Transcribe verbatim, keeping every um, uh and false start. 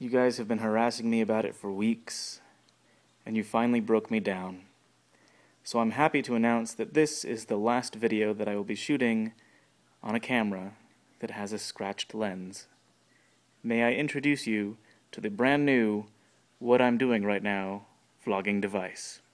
You guys have been harassing me about it for weeks, and you finally broke me down. So I'm happy to announce that this is the last video that I will be shooting on a camera that has a scratched lens. May I introduce you to the brand new, what I'm doing right now, vlogging device.